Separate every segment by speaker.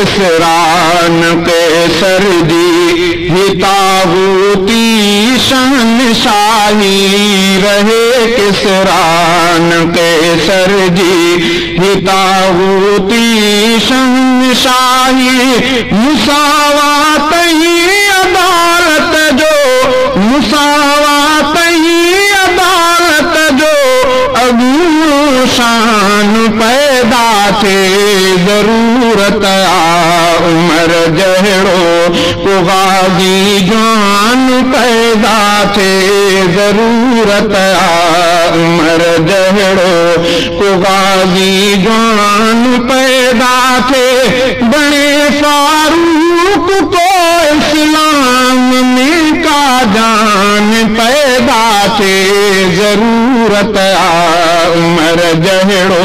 Speaker 1: کسران قیصر جی ہی طاغوتی شہنشاہی رہے کسران قیصر جی ہی طاغوتی شہنشاہی مساوات ہی عدالت جو مساوات ہی عدالت جو ابو شان پیدا تھے ضرورت عمر جہڑو کو غازی جان پیدا تھے ضرورت عمر جہڑو کو غازی جان پیدا تھے بڑے فاروق کو اسلام میں کا جان پیدا تھے ضرورت عمر جہڑو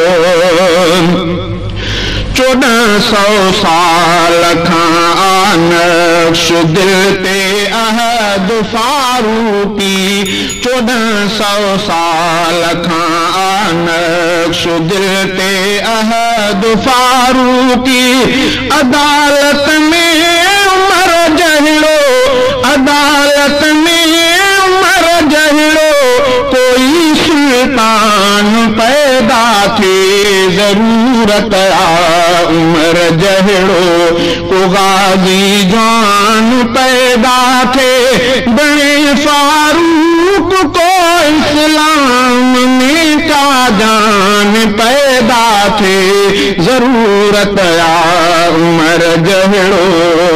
Speaker 1: 1400 سال کھان نقش دل تے عہد فاروقی 1400 سال کھان نقش دل تے عہد فاروقی عدالت میں عمر جہڑو عدالت میں عمر جہڑو کوئی سلطان پیدا تھے ضرورت عمر جہڑو کو غازی جان پیدا تھے بڑے فاروق کو اسلام میں کا جان پیدا تھے ضرورت عمر جہڑو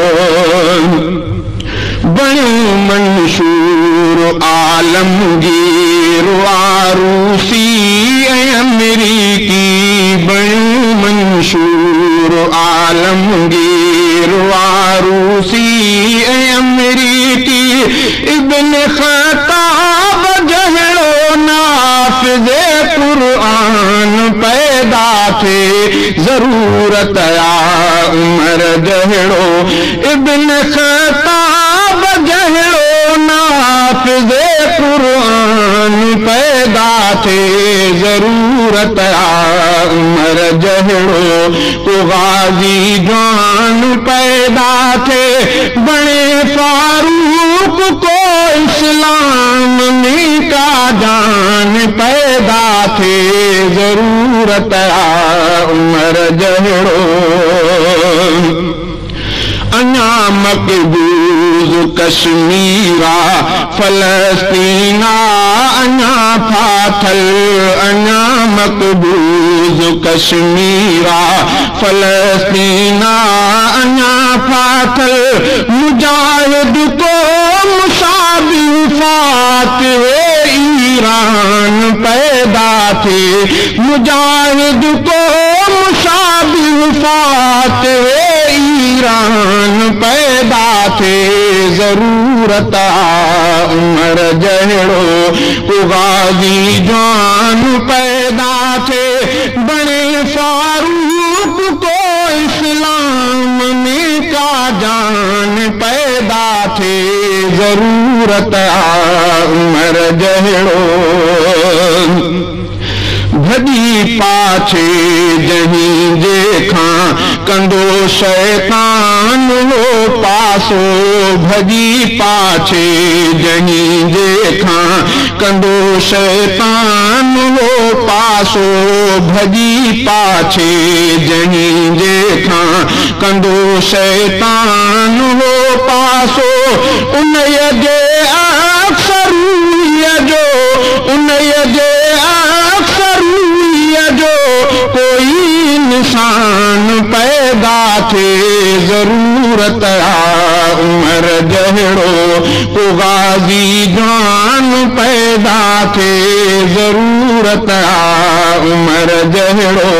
Speaker 1: بڑے منشور عالمگیر عروسی امریکی بڑے منشور عالمگیر عروسی امریکی ابن خطاب جہڑو نافذ قرآن پیدا تھے ضرورت عمر جہڑو ابن خطاب جہڑو نافذ قرآن پیدا تھے ضرورت عمر جہڑو کو غازی جان پیدا تھے بڑے فاروق کو اسلام میں کا جان پیدا تھے ضرورت عمر جہڑو انیا مقبوض کشمیرا فلسطینہ انیا پھاتل انیا مقبوض کشمیرا فلسطینہ انیا پھاتل مجاہد کو مشابہ فاتح ایران پیدا تھے مجاہد کو مشابہ فاتح ایران پیدا تھے ضرورت عمر جہڑو کو غازی جان پیدا تھے بڑے فاروق کو اسلام میں کا جان پیدا تھے ضرورت عمر جہڑو بھدی پاچھے جہیں دیکھاں کندو شیطان وہ پاسو بھدی پاچھے جہیں دیکھاں کندو شیطان وہ پاسو بھدی پاچھے جہیں دیکھاں کندو شیطان وہ پاسو انہیں جے اکثر جو انہیں جے جو کوئی انسان پیدا تھے ضرورت عمر جہڑو کو غازی جان پیدا تھے ضرورت عمر جہڑو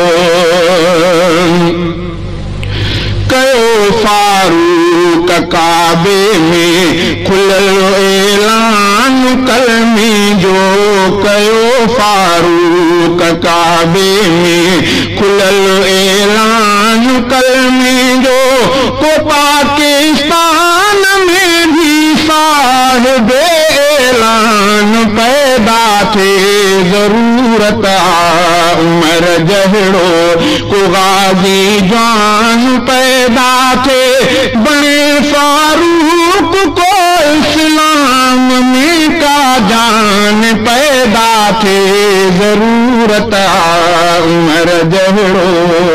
Speaker 1: کیو فاروق کعبے میں کھلل اعلان کلمی جو کیو فاروق کعبے میں کھلل اعلان کلمی جو کو پاکستان میں بھی صاحب اعلان پیدا تھے ضرور ضرورت عمر جہڑو کو غازی جان پیدا تھے بڑے فاروق کو اسلام میں کا جان پیدا تھے ضرورت عمر جہڑو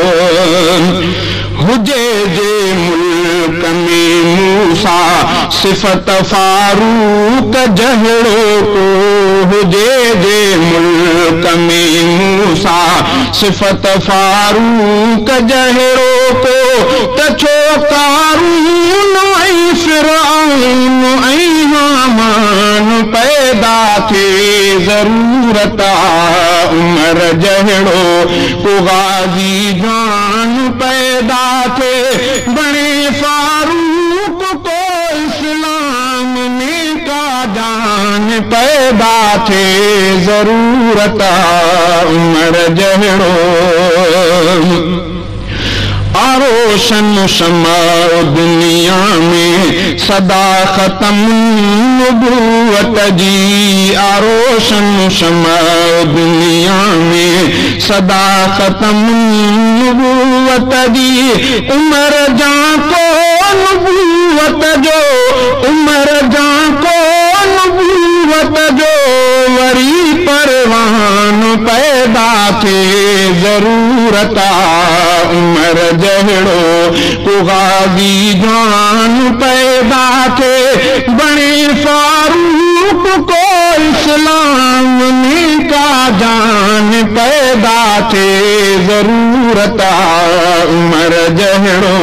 Speaker 1: ہجے جے ملک میں موسیٰ صفت فاروق جہڑو کو ہجے جے ملک میں موسیٰ صفت فاروق جہڑو کو تچو قارون ای فرعون ای حامان پیدا تھے ضرورت عمر جہڑو کو غازی جان پیدا تھے بڑے فاروق کو اسلام میں کا جان پیدا تھے ضرورت عمر جہڑو روشن شمع دنیا میں صدا ختم نبوت جی روشن شمع دنیا میں صدا ختم نبوت جی عمر جاں کو نبوت جو عمر جاں کو نبوت جو وری پروان پیدا تھے ضرورت عمر جہڑو کو غازی جان پیدا تھے بڑے فاروق کو اسلام میں کا جان پیدا تھے ضرورت عمر جہڑو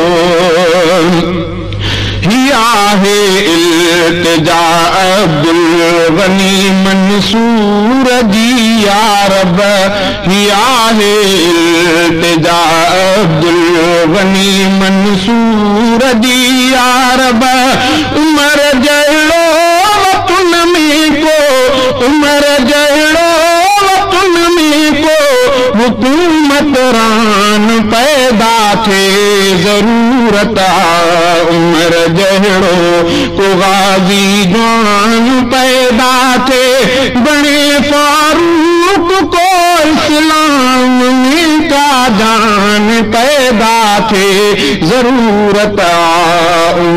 Speaker 1: ہے التجا عبدالغنی منصور جی یا رب ہیا ہے التجا عبدالغنی منصور جی یا رب عمر جہڑو وطن میں کو عمر جہڑو وطن میں کو حکومت ران پیدا تھے ضرورت عمر جہڑو کو غازی جان پیدا تھے بڑے فاروق کو اسلام میں کا جان پیدا تھے ضرورت